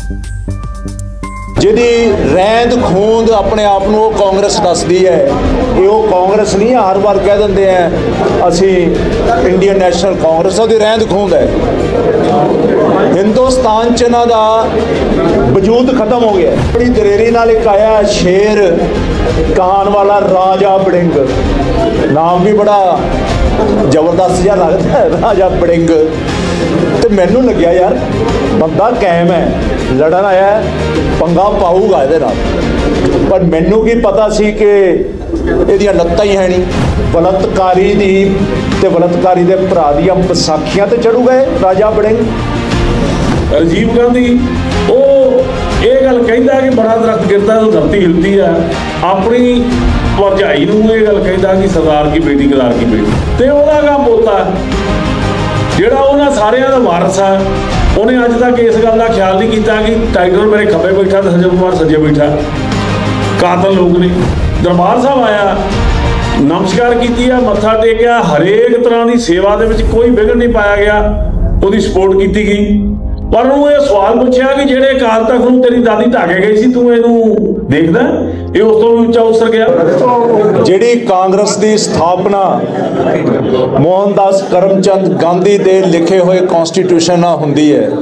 ਜਿਹਦੀ ਰਹਿੰਦ ਖੂੰਦ ਆਪਣੇ ਆਪ ਨੂੰ ਉਹ ਕਾਂਗਰਸ ਦੱਸਦੀ ਹੈ, ਇਹ ਉਹ ਕਾਂਗਰਸ ਨਹੀਂ। ਹਰ ਵਾਰ ਕਹਿ ਦਿੰਦੇ ਆ ਅਸੀਂ ਇੰਡੀਅਨ ਨੈਸ਼ਨਲ ਕਾਂਗਰਸ, ਉਹਦੀ ਰਹਿੰਦ ਖੂੰਦ ਹੈ। ਹਿੰਦੁਸਤਾਨ 'ਚ ਇਹਨਾਂ ਦਾ ਵਜੂਦ ਖਤਮ ਹੋ ਗਿਆ। ਬੜੀ ਦਲੇਰੀ ਨਾਲ ਇੱਕ ਆਇਆ ਸ਼ੇਰ ਕਹਾਣ ਵਾਲਾ ਰਾਜਾ ਬੜਿੰਗ, ਨਾਮ ਵੀ ਬੜਾ ਜ਼ਬਰਦਸਤ ਜਿਹਾ ਲੱਗਦਾ ਹੈ, ਰਾਜਾ ਬੜਿੰਗ। ਤੇ ਮੈਨੂੰ ਲੱਗਿਆ ਯਾਰ ਬੰਦਾ ਕਾਇਮ ਹੈ, ਲੜਨ ਆਇਆ, ਪੰਗਾ ਪਾਊਗਾ ਇਹਦੇ ਨਾਲ। ਪਰ ਮੈਨੂੰ ਕੀ ਪਤਾ ਸੀ ਕਿ ਇਹਦੀਆਂ ਲੱਤਾਂ ਹੀ ਹੈ ਨਹੀਂ। ਬਲਤਕਾਰੀ ਦੀ ਤੇ ਬਲਤਕਾਰੀ ਦੇ ਭਰਾ ਦੀਆਂ ਵਿਸਾਖੀਆਂ ਤੇ ਚੜੂ ਗਏ ਰਾਜਾ ਬੜਿੰਗ। ਰਾਜੀਵ ਗਾਂਧੀ ਉਹ ਇਹ ਗੱਲ ਕਹਿੰਦਾ ਕਿ ਬੜਾ ਦਰਖਤ ਗਿਰਦਾ ਤਾਂ ਧਰਤੀ ਹਿਲਦੀ ਆ, ਆਪਣੀ ਭਰਜਾਈ ਨੂੰ ਇਹ ਗੱਲ ਕਹਿੰਦਾ ਕਿ ਸਰਦਾਰ ਕੀ ਬੇਟੀ ਕਦਾਰ ਕੀ ਬੇਟੀ। ਤੇ ਉਹਦਾ ਕੰਮ ਪੋਤਾ ਜਿਹੜਾ ਉਹਨਾਂ ਸਾਰਿਆਂ ਦਾ ਵਾਰਸ ਆ, ਉਹਨੇ ਅੱਜ ਤੱਕ ਇਸ ਗੱਲ ਦਾ ਖਿਆਲ ਨਹੀਂ ਕੀਤਾ ਕਿ ਟਾਈਗਰ ਮੇਰੇ ਖੱਬੇ ਬੈਠਾ ਤੇ ਸੱਜਣ ਕੁਮਾਰ ਸੱਜੇ ਬੈਠਾ। ਕਾਤਲ ਲੋਕ ਨੇ। ਦਰਬਾਰ ਸਾਹਿਬ ਆਇਆ, ਨਮਸਕਾਰ ਕੀਤੀ ਆ, ਮੱਥਾ ਟੇਕਿਆ, ਹਰੇਕ ਤਰ੍ਹਾਂ ਦੀ ਸੇਵਾ ਦੇ ਵਿੱਚ ਕੋਈ ਵਿਘਨ ਨਹੀਂ ਪਾਇਆ ਗਿਆ, ਉਹਦੀ ਸਪੋਰਟ ਕੀਤੀ ਗਈ। ਪਰ ਉਹਨੂੰ ਇਹ ਸਵਾਲ ਪੁੱਛਿਆ ਕਿ ਜਿਹੜੇ ਅਕਾਲ ਤਖਤ ਨੂੰ ਤੇਰੀ ਦਾਦੀ ਢਾਹ ਕੇ ਗਈ ਸੀ, ਤੂੰ ਇਹਨੂੰ ਦੇਖਦਾ? ਇਹ ਉਸ ਤੋਂ ਵੀ ਉੱਚਾ ਉਸਰ ਗਿਆ। ਜਿਹੜੀ ਕਾਂਗਰਸ ਦੀ ਸਥਾਪਨਾ ਮੋਹਨਦਾਸ ਕਰਮਚੰਦ ਗਾਂਧੀ ਦੇ ਲਿਖੇ ਹੋਏ ਕਨਸਟੀਟਿਊਸ਼ਨ ਨਾਲ ਹੁੰਦੀ ਹੈ,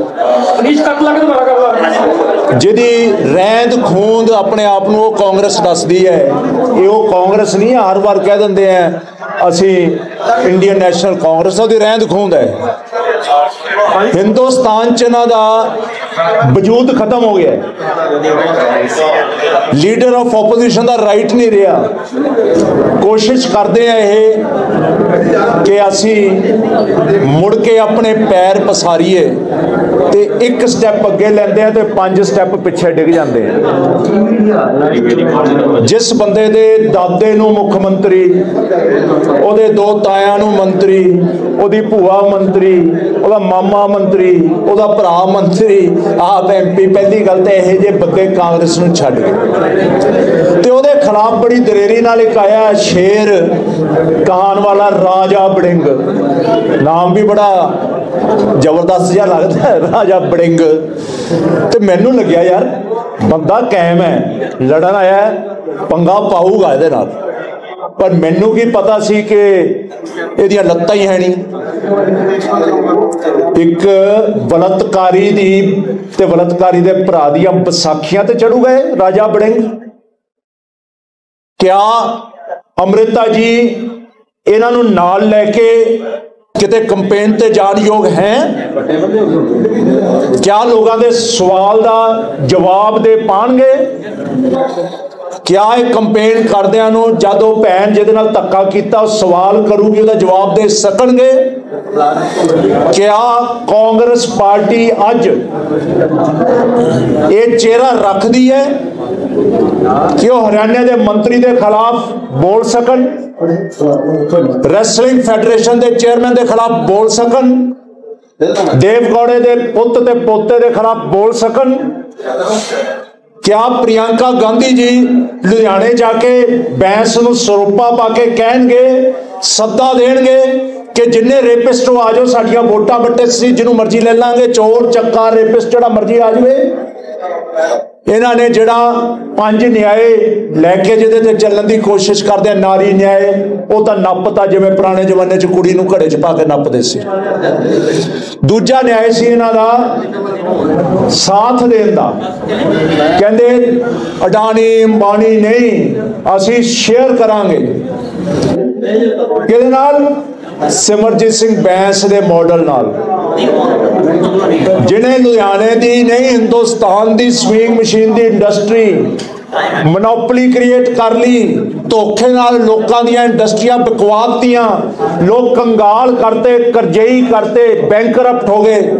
ਜਿਹਦੀ ਰਹਿੰਦ ਖੂੰਦ ਆਪਣੇ ਆਪ ਨੂੰ ਉਹ ਕਾਂਗਰਸ ਦੱਸਦੀ ਹੈ, ਇਹ ਉਹ ਕਾਂਗਰਸ ਨਹੀਂ। ਹਰ ਵਾਰ ਕਹਿ ਦਿੰਦੇ ਆ ਅਸੀਂ ਇੰਡੀਅਨ ਨੈਸ਼ਨਲ ਕਾਂਗਰਸ, ਉਹਦੀ ਰਹਿੰਦ ਖੂੰਦ ਹੈ। ਹਿੰਦੁਸਤਾਨ 'ਚ ਇਹਨਾਂ ਦਾ ਵਜੂਦ ਖਤਮ ਹੋ ਗਿਆ। ਲੀਡਰ ਆਫ ਆਪੋਜੀਸ਼ਨ ਦਾ ਰਾਈਟ ਨਹੀਂ ਰਿਹਾ। ਕੋਸ਼ਿਸ਼ ਕਰਦੇ ਆ ਇਹ ਕਿ ਅਸੀਂ ਮੁੜ ਕੇ ਆਪਣੇ ਪੈਰ ਪਸਾਰੀਏ ਤੇ ਇੱਕ ਸਟੈਪ ਅੱਗੇ ਲੈਂਦੇ ਆ ਤੇ 5 ਸਟੈਪ ਪਿੱਛੇ ਡਿੱਗ ਜਾਂਦੇ ਆ। ਜਿਸ ਬੰਦੇ ਦੇ ਦਾਦੇ ਨੂੰ ਮੁੱਖ ਮੰਤਰੀ, ਉਹਦੇ 2 ਤਾਇਆਂ ਨੂੰ ਮੰਤਰੀ, ਉਹਦੀ ਭੂਆ ਮੰਤਰੀ, ਉਹਦਾ ਮਾਮਾ ਮੰਤਰੀ, ਉਹਦਾ ਭਰਾ ਮੰਤਰੀ, ਆਪ MP, ਪਹਿਲੀ ਗੱਲ ਤਾਂ ਇਹੋ ਜਿਹੇ ਬੰਦੇ ਕਾਂਗਰਸ ਨੂੰ ਛੱਡ ਗਏ। ਤੇ ਉਹਦੇ ਖਿਲਾਫ ਬੜੀ ਦਲੇਰੀ ਨਾਲ ਇੱਕ ਆਇਆ ਸ਼ੇਰ ਕਹਾਣ ਵਾਲਾ ਰਾਜਾ ਬੜਿੰਗ, ਨਾਮ ਵੀ ਬੜਾ ਜ਼ਬਰਦਸਤ ਜਿਹਾ ਲੱਗਦਾ ਹੈ, ਰਾਜਾ ਬੜਿੰਗ। ਤੇ ਮੈਨੂੰ ਲੱਗਿਆ ਯਾਰ ਬੰਦਾ ਕਾਇਮ ਹੈ, ਲੜਨ ਆਇਆ, ਪੰਗਾ ਪਾਊਗਾ ਇਹਦੇ ਨਾਲ। ਪਰ ਮੈਨੂੰ ਕੀ ਪਤਾ ਸੀ ਕਿ ਇਹਦੀਆਂ ਲੱਤਾਂ ਹੀ ਹੈ ਨਹੀਂ। ਇੱਕ ਬਲਤਕਾਰੀ ਦੀ ਤੇ ਬਲਤਕਾਰੀ ਦੇ ਭਰਾ ਦੀਆਂ ਵਿਸਾਖੀਆਂ ਤੇ ਚੜੂ ਗਏ ਰਾਜਾ ਬੜਿੰਗ। ਕਿਆ ਅੰਮ੍ਰਿਤਾ ਜੀ ਇਹਨਾਂ ਨੂੰ ਨਾਲ ਲੈ ਕੇ ਕਿਤੇ ਕੰਪੇਨ ਤੇ ਜਾਣ ਯੋਗ ਹੈ? ਕਿਆ ਲੋਕਾਂ ਦੇ ਸਵਾਲ ਦਾ ਜਵਾਬ ਦੇ ਪਾਣਗੇ? ਕਿਆ ਇਹ ਕੰਪੇਨ ਕਰਦਿਆਂ ਨੂੰ ਜਦ ਉਹ ਭੈਣ ਜਿਹਦੇ ਨਾਲ ਧੱਕਾ ਕੀਤਾ ਉਹ ਸਵਾਲ ਕਰੂਗੀ, ਉਹਦਾ ਜਵਾਬ ਦੇ ਸਕਣਗੇ? ਕਿਆ ਕਾਂਗਰਸ ਪਾਰਟੀ ਅੱਜ ਇਹ ਚਿਹਰਾ ਰੱਖਦੀ ਹੈ ਕਿ ਉਹ ਹਰਿਆਣੇ ਦੇ ਮੰਤਰੀ ਦੇ ਖਿਲਾਫ ਬੋਲ ਸਕਣ, ਰੈਸਲਿੰਗ ਫੈਡਰੇਸ਼ਨ ਦੇ ਚੇਅਰਮੈਨ ਦੇ ਖਿਲਾਫ ਬੋਲ ਸਕਣ, ਦੇਵ ਗੌੜੇ ਦੇ ਪੁੱਤ ਤੇ ਪੋਤੇ ਦੇ ਖਿਲਾਫ ਬੋਲ ਸਕਣ? ਕਿਆ ਪ੍ਰਿਯੰਕਾ ਗਾਂਧੀ ਜੀ ਲੁਧਿਆਣੇ ਜਾ ਕੇ ਬੈਂਸ ਨੂੰ ਸਰੋਪਾ ਪਾ ਕੇ ਕਹਿਣਗੇ, ਸੱਦਾ ਦੇਣਗੇ ਕਿ ਜਿੰਨੇ ਰੇਪਿਸਟ ਹੋ ਆ ਜਾਓ, ਸਾਡੀਆਂ ਵੋਟਾਂ ਵੱਟੇ ਸੀ ਜਿਹਨੂੰ ਮਰਜ਼ੀ ਲੈ ਲਾਂਗੇ, ਚੋਰ ਚੱਕਾ ਰੇਪਿਸਟ ਜਿਹੜਾ ਮਰਜ਼ੀ ਆ ਜਾਵੇ? ਇਹਨਾਂ ਨੇ ਜਿਹੜਾ 5 ਨਿਆਏ ਲੈ ਕੇ ਜਿਹਦੇ ਤੇ ਚੱਲਣ ਦੀ ਕੋਸ਼ਿਸ਼ ਕਰਦੇ ਆ, ਨਾਰੀ ਨਿਆਏ, ਉਹ ਤਾਂ ਨੱਪਤਾ ਜਿਵੇਂ ਪੁਰਾਣੇ ਜ਼ਮਾਨੇ 'ਚ ਕੁੜੀ ਨੂੰ ਘੜੇ 'ਚ ਪਾ ਕੇ ਨੱਪਦੇ ਸੀ। ਦੂਜਾ ਨਿਆਏ ਸੀ ਇਹਨਾਂ ਦਾ ਸਾਥ ਦੇਣ ਦਾ, ਕਹਿੰਦੇ ਅਡਾਨੀ ਅੰਬਾਨੀ ਨਹੀਂ, ਅਸੀਂ ਸ਼ੇਅਰ ਕਰਾਂਗੇ। ਕਿਹਦੇ ਨਾਲ? ਸਿਮਰਜੀਤ ਸਿੰਘ ਬੈਂਸ ਦੇ ਮਾਡਲ ਨਾਲ, ਜਿਹਨੇ ਲੁਧਿਆਣੇ ਦੀ ਨਹੀਂ ਹਿੰਦੁਸਤਾਨ ਦੀ ਸਵਿੰਗ ਮਸ਼ੀਨ ਦੀ ਇੰਡਸਟਰੀ ਮੋਨੋਪੋਲੀ ਕ੍ਰੀਏਟ ਕਰ ਲਈ। ਧੋਖੇ ਨਾਲ ਲੋਕਾਂ ਦੀਆਂ ਇੰਡਸਟਰੀਆਂ ਬਕਵਾਤੀਆਂ, ਲੋਕ ਕੰਗਾਲ ਕਰਤੇ, ਕਰਜ਼ਈ ਕਰਤੇ, ਬੈਂਕਰਪਟ ਹੋ ਗਏ।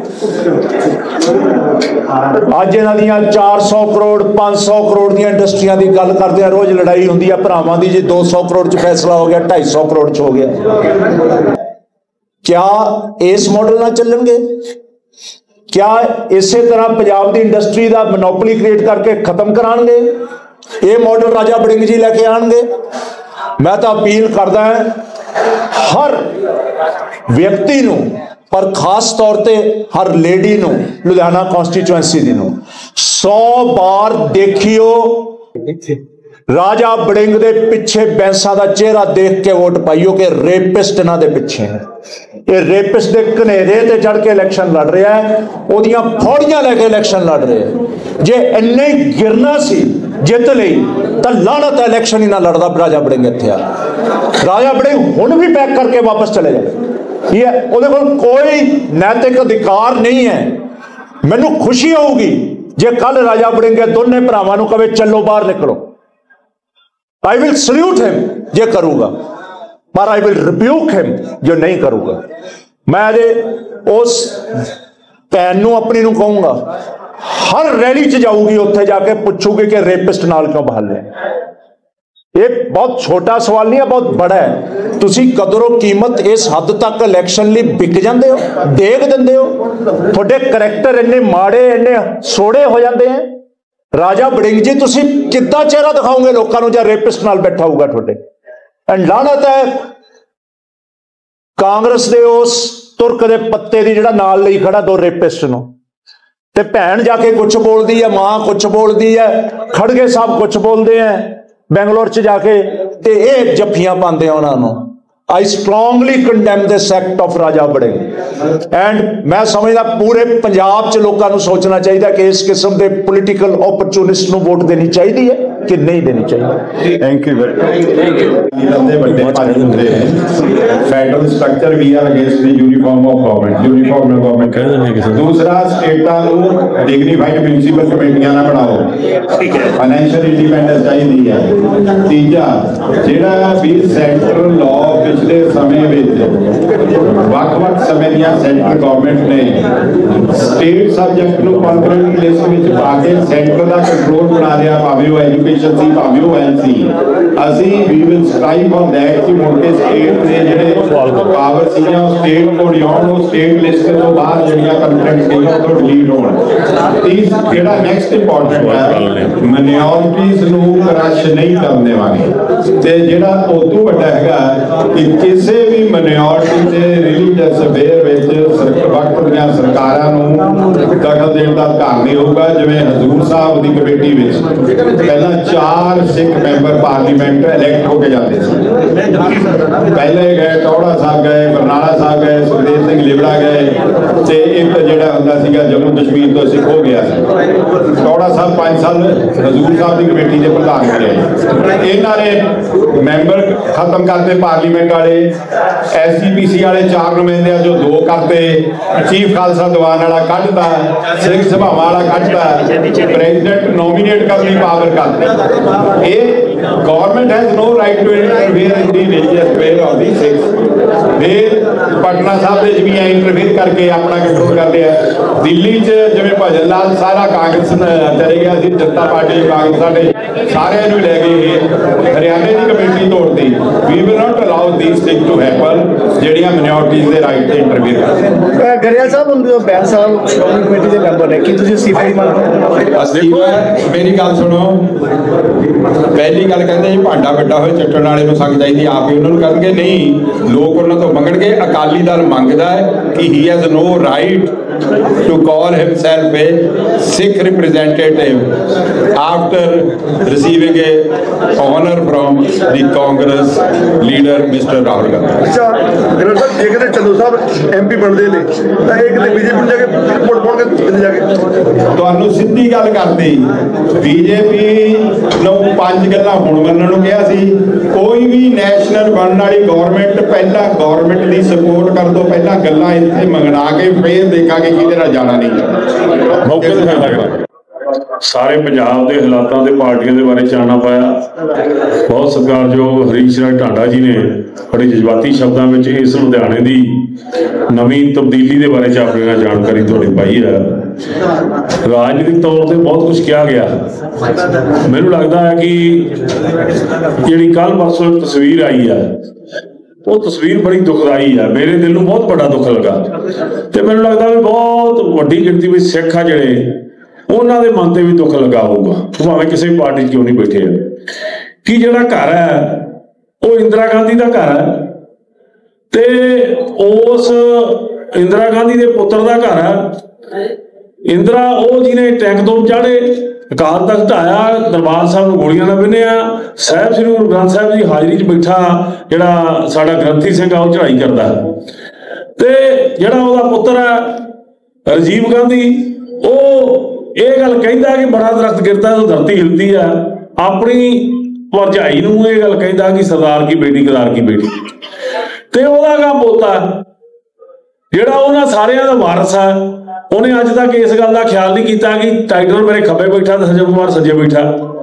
ਅੱਜ ਇਹਨਾਂ ਦੀਆਂ 400 ਕਰੋੜ 500 ਕਰੋੜ ਦੀਆਂ ਇੰਡਸਟਰੀਆਂ ਦੀ ਗੱਲ ਕਰਦੇ ਆ, ਰੋਜ਼ ਲੜਾਈ ਹੁੰਦੀ ਆ ਭਰਾਵਾਂ ਦੀ, ਜੇ 200 ਕਰੋੜ 'ਚ ਫੈਸਲਾ ਹੋ ਗਿਆ 250 ਕਰੋੜ 'ਚ ਹੋ ਗਿਆ। ਕਿਆ ਇਸ ਮਾਡਲ ਨਾਲ ਚੱਲਣਗੇ? ਕਿਆ ਇਸੇ ਤਰ੍ਹਾਂ ਪੰਜਾਬ ਦੀ ਇੰਡਸਟਰੀ ਦਾ ਮੋਨੋਪੋਲੀ ਕ੍ਰੀਏਟ ਕਰਕੇ ਖਤਮ ਕਰਾਉਣਗੇ? ਇਹ ਮਾਡਲ ਰਾਜਾ ਬੜਿੰਗ ਜੀ ਲੈ ਕੇ ਆਉਣਗੇ? ਮੈਂ ਤਾਂ ਅਪੀਲ ਕਰਦਾ ਹਾਂ ਹਰ ਵਿਅਕਤੀ ਨੂੰ पर खास तौर पर हर लेडी नूं लुधियाना कॉन्स्टिट्यूएंसी दी नूं 100 बार देखियो राजा वड़िंग दे पिछे बैंसा का चेहरा देख के वोट पाइयो कि रेपिस्ट इन्हां दे पिछे है। ये रेपिस्ट दे कनेरे ते चढ़ के इलैक्शन लड़ रहा है, ओदियां फौड़ियां लैके इलैक्शन लड़ रहे हैं। जे इन्ने गिरना सी जित लई तां लानत इलैक्शन ही ना लड़दा राजा वड़िंग इत्थे आ। राजा वड़िंग हुण भी पैक करके वापस चले जाए, ये उहदे कोल कोई नैतिक अधिकार नहीं है। मैनूं खुशी होगी जे कल राजा वड़िंग के दोने भरावां नूं कहे चलो बाहर निकलो, आई विल सल्यूट हिम जे करूंगा, पर आई विल रिब्यूक हिम जो नहीं करूंगा। मैं अजे उस भैन नूं अपनी नूं कहूंगा, हर रैली च जाऊगी, उत्थे जाके पूछूगी कि रेपिस्ट नाल क्यों बहाल है। ये बहुत छोटा सवाल नहीं है, बहुत बड़ा है। तुसी कदरों कीमत इस हद तक इलैक्शन लई बिक जांदे हो, देख दिंदे हो, तुहाडे करैक्टर इन्ने माड़े इन्ने सोड़े हो जाते हैं। राजा वड़िंग जी तुसी किद्दां चेहरा दिखाओगे लोगों को, जो रेपिस्ट नाल बैठा होगा तुहाडे। एंड लानत है कांग्रेस दे उस तुरक दे पत्ते दी जिहड़ा नाल लई खड़ा दो रेपिस्ट नूं, ते भैन जाके कुछ बोलदी है, मां कुछ बोलदी है, खड़गे साहब कुछ बोलते हैं बेंगलोर च जाके, ते ये जफ्फियां पाते हैं उन्होंने। I strongly condemn this act of Raja Warring. And मैं समझदा पूरे पंजाब च लोगों को सोचना चाहिए कि इस किस्म के पोलिटिकल ऑपरचुनिस्ट नूं वोट देनी चाहिए है कि नहीं देनी चाहिए। Thank you federal structure we are against the uniform of government, uniform government. दूसरा स्टेटां नूं डिग्नीफाइड म्यूनसिपल कमेटियां ना बनाओ, फाइनैंशियल इंडिपेंडेंस चाहिए है। तीजा जिहड़ा भी सेंट्रल लॉ पिछले समय वक्-वक् समय ਦੀਆਂ सेंट्रल गवर्नमेंट ने स्टेट सब्जेक्ट ਨੂੰ ਕਨਕਰੈਂਟ ਲਿਸਟ ਵਿੱਚ ਪਾ ਕੇ ਸੈਂਟਰ ਦਾ ਕੰਟਰੋਲ ਬਣਾ ਲਿਆ, ਭਾਵੇਂ ਉਹ ਐਜੂਕੇਸ਼ਨ ਸੀ ਭਾਵੇਂ ਉਹ ਹੈਲਥ ਸੀ। ਅਸੀਂ ਵੀ ਵਿਲ ਸਟ੍ਰਾਈਵ ਔਨ ਦੈਟ ਕਿ ਮੁੜ ਕੇ ਸਟੇਟ ਦੇ ਜਿਹੜੇ ਪਾਵਰ ਸੀਗੀਆਂ ਉਹ ਸਟੇਟ ਕੋਲ ਆਉਣ, ਉਹ ਸਟੇਟ ਲਿਸਟ ਤੋਂ ਬਾਹਰ ਜਿਹੜੀਆਂ ਕੰਟੈਂਟ ਸੀਗੀਆਂ ਉਹ ਡਿਲੀਟ ਹੋਣ। ਤੀਸ ਜਿਹੜਾ ਨੈਕਸਟ ਇੰਪੋਰਟੈਂਟ ਹੈ, ਮਾਈਨੋਰਿਟੀਜ਼ ਨੂੰ ਕਰਸ਼ ਨਹੀਂ ਕਰਨ ਦੇਵਾਂਗੇ। ਤੇ ਜਿਹੜਾ ਉਹ ਤੋਂ ਵੱਡਾ ਹੈਗਾ ਕਿ ਕਿਸੇ ਵੀ ਮਾਈਨੋਰਿਟੀ ਦੇ ਰਿਲੀਜੀਅਸ ਅਫੇਅਰ ਵਿੱਚ ਵਕਤ ਦੀਆਂ ਸਰਕਾਰਾਂ ਨੂੰ ਦਖਲ ਦੇਣ ਦਾ ਅਧਿਕਾਰ ਨਹੀਂ ਹੋਊਗਾ। ਜਿਵੇਂ ਹਜ਼ੂਰ ਸਾਹਿਬ ਦੀ ਕਮੇਟੀ ਵਿੱਚ ਪਹਿਲਾਂ 4 ਸਿੱਖ ਮੈਂਬਰ ਪਾਰਲੀਮੈਂਟ ਇਲੈਕਟ ਹੋ ਕੇ ਜਾਂਦੇ ਸੀ। ਪਹਿਲੇ ਗਏ ਟੌੜਾ ਸਾਹਿਬ ਗਏ, ਬਰਨਾਲਾ ਸਾਹਿਬ ਗਏ, ਸੁਖਦੇਵ ਸਿੰਘ ਲਿਬੜਾ ਗਏ, ਤੇ ਇੱਕ ਜਿਹੜਾ ਹੁੰਦਾ ਸੀਗਾ ਜੰਮੂ ਕਸ਼ਮੀਰ ਤੋਂ ਸਿੱਖ ਹੋ ਗਿਆ ਸੀ। ਟੌੜਾ ਸਾਹਿਬ 5 ਸਾਲ ਹਜ਼ੂਰ ਸਾਹਿਬ ਦੀ ਕਮੇਟੀ ਦੇ ਪ੍ਰਧਾਨ ਰਹੇ। ਇਹਨਾਂ ਨੇ ਮੈਂਬਰ ਖਤਮ करते पार्लीमेंट वाले, SGPC वाले 4 नुमाइंदे जो 2 करते, चीफ खालसा दीवान वाला कटता, सिख सभा वाला कटता, प्रेजिडेंट नॉमिनेट करने पावर करते। ये government has no right to interfere in the religious affair of the Sikhs. फिर पटना साहब ਦੇ ਵੀ इंटरफेयर करके अपना कंट्रोल कर लिया। दिल्ली च जिवें भजन लाल सारा कांग्रेस चले गया सी, जनता पार्टी कांग्रेस सारे सारे नु ले गए। हरियाणे की कमेटी तोड़ती। We will not allow these things to happen ਜਿਹੜੀਆਂ minorities ਦੇ ਰਾਈਟ ਤੇ ਇੰਟਰਫੇਅਰ ਕਰਦੇ। ਗਰੇਵਾਲ ਸਾਹਿਬ ਹੁਣ ਬੈਂਸ ਸਾਹਿਬ ਸ਼੍ਰੋਮਣੀ ਕਮੇਟੀ ਦੇ ਮੈਂਬਰ ਨੇ, ਕੀ ਤੁਸੀਂ ਅਸਤੀਫਾ ਦੀ ਮੰਗ? ਅਸਤੀਫਾ ਮੇਰੀ ਗੱਲ ਸੁਣੋ। ਪਹਿਲੀ ਗੱਲ ਕਹਿੰਦੇ ਜੀ ਭਾਂਡਾ ਵੱਡਾ ਹੋਏ ਚੱਟਣ ਵਾਲੇ ਨੂੰ ਸੰਗ ਚਾਹੀਦੀ, ਆਪ ਹੀ ਉਹਨਾਂ ਨੂੰ ਕਰਨਗੇ। ਨਹੀਂ, ਲੋਕ ਉਹਨਾਂ ਤੋਂ ਮੰਗਣਗੇ। ਅਕਾਲੀ ਦਲ ਮੰਗਦਾ ਹੈ ਕਿ he has no right to call himself a Sikh representative after receiving a honor from the Congress leader Mr. Rahul Gandhi। अच्छा गरल साहब ये कहते चंदू साहब MP बनते ने ਤਾਂ ਇਹ ਕਿਤੇ BJP ਨੂੰ ਜਾ ਕੇ ਵੋਟ ਪਾਉਣ ਕੇ ਕਿਤੇ ਜਾ ਕੇ ਤੁਹਾਨੂੰ ਸਿੱਧੀ ਗੱਲ ਕਰਦੀ, BJP ਨੂੰ 5 ਗੱਲਾਂ ਹੁਣ ਮੰਨਣ ਨੂੰ ਕਿਹਾ ਸੀ। ਕੋਈ ਵੀ ਨੈਸ਼ਨਲ ਬਣਨ ਵਾਲੀ ਗਵਰਨਮੈਂਟ ਪਹਿਲਾਂ ਗਵਰਨਮੈਂਟ ਦੀ ਸਪੋਰਟ ਕਰ ਦੋ, ਪਹਿਲਾਂ ਗੱਲਾਂ ਇੱਥੇ ਮੰਗਣਾ ਕੇ ਫੇਰ ਦੇਖਾਂਗੇ ਕਿਹਦੇ ਨਾਲ ਜਾਣਾ ਨਹੀਂ ਜਾਣਾ। ਮੌਕੇ ਤੇ ਫਾਇਦਾ ਕਰਾਂਗੇ। ਸਾਰੇ ਪੰਜਾਬ ਦੇ ਹਾਲਾਤਾਂ ਤੇ ਪਾਰਟੀਆਂ ਦੇ ਬਾਰੇ ਚਾਨਣਾ ਪਾਇਆ। ਬਹੁਤ ਸਤਿਕਾਰਯੋਗ ਹਰੀਸ਼ ਰਾਜ ਢਾਂਡਾ ਜੀ ਨੇ ਬੜੇ ਜਜ਼ਬਾਤੀ ਸ਼ਬਦਾਂ ਵਿੱਚ ਇਸ ਲੁਧਿਆਣੇ ਦੀ ਨਵੀਂ ਤਬਦੀਲੀ ਦੇ ਬਾਰੇ ਆਪਣੀ ਨਾਲ ਜਾਣਕਾਰੀ ਤੁਹਾਡੀ ਪਾਈ ਹੈ। ਰਾਜਨੀਤਿਕ ਤੌਰ ਤੇ ਬਹੁਤ ਕੁਝ ਕਿਹਾ ਗਿਆ। ਮੈਨੂੰ ਲੱਗਦਾ ਹੈ ਕਿ ਜਿਹੜੀ ਕੱਲ ਪਰਸੋਂ ਇੱਕ ਤਸਵੀਰ ਆਈ ਹੈ, ਉਹ ਤਸਵੀਰ ਬੜੀ ਦੁਖਦਾਈ ਹੈ। ਮੇਰੇ ਦਿਲ ਨੂੰ ਬਹੁਤ ਬੜਾ ਦੁੱਖ ਲੱਗਾ ਤੇ ਮੈਨੂੰ ਲੱਗਦਾ ਵੀ ਬਹੁਤ ਵੱਡੀ ਗਿਣਤੀ ਵਿੱਚ ਸਿੱਖ ਆ ਜਿਹੜੇ ਉਹਨਾਂ ਦੇ ਮਨ ਤੇ ਵੀ ਦੁੱਖ ਲੱਗਾ ਹੋਊਗਾ, ਭਾਵੇਂ ਕਿਸੇ ਪਾਰਟੀ 'ਚ ਕਿਉਂ ਨਹੀਂ ਬੈਠੇ ਆ। ਕਿ ਜਿਹੜਾ ਘਰ ਹੈ ਉਹ ਇੰਦਰਾ ਗਾਂਧੀ ਦਾ ਘਰ ਹੈ ਤੇ ਉਸ इंदिरा गांधी के पुत्र का घर है। इंदिरा वो जिन्हें टैंक तो चाढ़े, अकाल तख्त ढाया, दरबार साहब गोलियां ना बिन्निया, साहब श्री गुरु ग्रंथ साहब की हाजरी च बैठा जिहड़ा साडा ग्रंथी सिंह आ चढ़ाई करता ते जिहड़ा उहदा पुत्र है राजीव गांधी वो ये गल कहता कि बड़ा दरख्त गिरता तो धरती हिलती है। अपनी भरजाई नूं ये गल कहता कि सरदार की बेटी गदार की बेटी ते उहदा काम पोता जिहड़ा उन्हां सारियां दा वारस है उन्हें अज तक इस गल का ख्याल नहीं किया कि टाइगर मेरे खब्बे बैठा तो सज्जन कुमार सज्जे बैठा।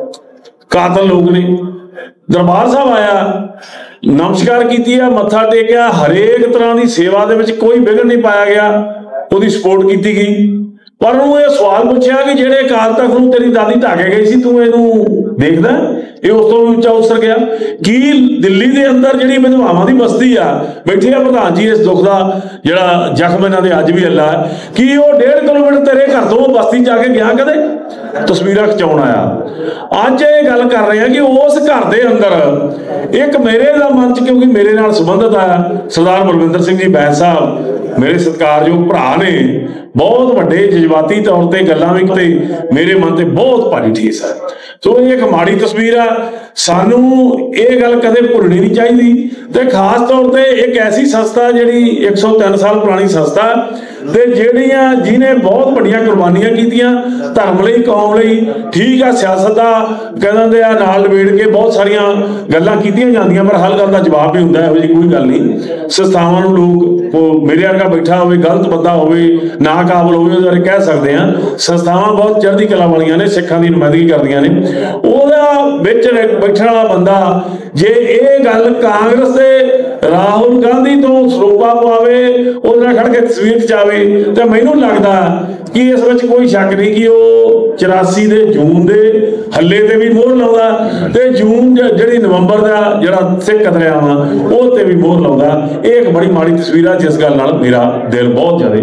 कातल लोग ने दरबार साहब आया, नमस्कार की, मत्था टेकिया, हरेक तरह की सेवा दे विच कोई विघन नहीं पाया गया, उसकी सपोर्ट की गई। पर उन्होंने यह सवाल पूछा कि जेडे अकाल तख्त नूं तेरी दादी ढाके गई सी, तू इहनूं देखदा? ये उस तो भी उच्चा उतर गया कि दिल्ली के अंदर जी विधवावां दी बस्ती आ बैठे आ प्रधान जी, इस दुख का जिहड़ा जख्म इन्हां दे अज भी अल्ला है कि वो 1.5 किलोमीटर तेरे घर तो बस्ती जाके गया कदे तस्वीरां खिचाउण आया। अज ये गल कर रहे हैं कि उस घर के अंदर एक मेरे दा मंच, क्योंकि मेरे नाल संबंधित आया सरदार बलविंदर सिंह जी बैस साहब मेरे सत्कारयोग भरा ने, बहुत वड्डे जज्बाती तौर पर गल्लां भी किते मेरे मन से बहुत भारी ठेस है। तो ये एक माड़ी तस्वीर है, सानू ये गल कदे भुलनी नहीं चाहिए। तो खास तौर पर एक ऐसी संस्था जी 103 साल पुरानी संस्था ते ਜਿਹੜੀਆਂ जिन्हें बहुत ਵੱਡੀਆਂ कुर्बानियां कीतियां धर्म ਲਈ कौम ਲਈ। ठीक है सियासत का कहते हैं नाल लपेट के बहुत सारिया गल्लां कीतियां जांदियां, पर हर गल का जवाब भी हुंदा है, जी कोई गल नहीं। संस्थावां नूं लोग मेरे वर्गा बैठा होवे, गलत बंदा होवे, ना काबल होवे, उहदे बारे कह सकते हैं। संस्थावां बहुत चढ़दी कला वालियां ने, सिखां दी नुमाइंदगी करदियां ने, ਉਹਦਾ ਵਿੱਚ बैठण वाला बंदा जे ये गल कांग्रेस के राहुल गांधी तो सरोपा पवावे, ਉਹਦੇ ਨਾਲ ਖੜ ਕੇ तस्वीर खिचावे, तो मैनू लगता कि इस विच कोई शक नहीं कि वो 84 के जून के हल्ले ते भी मोहर लाउंदा ते जून जिहड़ी नवंबर का जिहड़ा सिख कतलेआम आ उह ते भी मोहर लाउंदा। ये एक बड़ी माड़ी तस्वीर है जिस गल नाल मेरा दिल बहुत ज़्यादा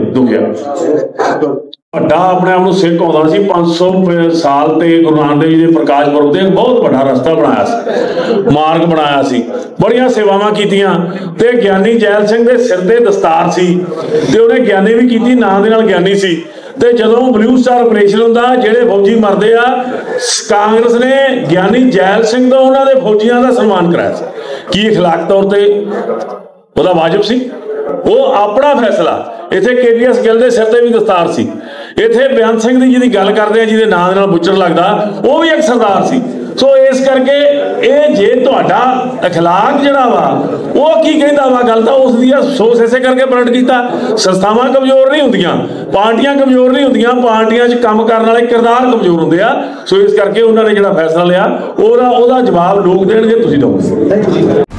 दुखिया। ਵੱਡਾ ਆਪਣੇ ਆਪ ਨੂੰ ਸਿੱਖ ਆਉਂਦਾ ਸੀ, 500 ਸਾਲ ਤੇ ਗੁਰੂ ਨਾਨਕ ਦੇਵ ਜੀ ਦੇ ਪ੍ਰਕਾਸ਼ ਪੁਰਬ ਤੇ ਬਹੁਤ ਵੱਡਾ ਰਸਤਾ ਬਣਾਇਆ ਸੀ, ਮਾਰਗ ਬਣਾਇਆ ਸੀ, ਬੜੀਆਂ ਸੇਵਾਵਾਂ ਕੀਤੀਆਂ ਤੇ ਗਿਆਨੀ ਜੈਲ ਸਿੰਘ ਦੇ ਸਿਰ ਤੇ ਦਸਤਾਰ ਸੀ ਤੇ ਉਹਨੇ ਗਿਆਨੀ ਵੀ ਕੀਤੀ, ਨਾਂ ਦੇ ਨਾਲ ਗਿਆਨੀ ਸੀ। ਤੇ ਜਦੋਂ ਬਲੂ ਸਟਾਰ ਆਪਰੇਸ਼ਨ ਹੁੰਦਾ ਜਿਹੜੇ ਫੌਜੀ ਮਰਦੇ ਆ, ਕਾਂਗਰਸ ਨੇ ਗਿਆਨੀ ਜੈਲ ਸਿੰਘ ਦਾ ਉਹਨਾਂ ਦੇ ਫੌਜੀਆਂ ਦਾ ਸਨਮਾਨ ਕਰਾਇਆ ਸੀ। ਕੀ ਅਖਲਾਕ ਤੌਰ ਤੇ ਉਹਦਾ ਵਾਜਬ ਸੀ? ਉਹ ਆਪਣਾ ਫੈਸਲਾ। इत्थे KVS गिल के सिर पर भी दस्तार सी, इत्थे बेअंत सिंह की जिहदी गल करते हैं जिहदे नाम दे नाल बुच्चड़ लगदा वो भी एक सरदार सी। सो इस करके ये जे तुहाडा अखलाक जिहड़ा वा वो की कहंदा वा गल तां उस दी सोच इसे करके प्रगट कीता। संस्थावां कमजोर नहीं हुंदियां, पार्टियां कमजोर नहीं हुंदियां, पार्टियां 'च काम करन वाले किरदार कमजोर हुंदे आ। सो इस करके उन्होंने जिहड़ा फैसला लिया ओहदा जवाब लोग देणगे, तुसीं दिओ।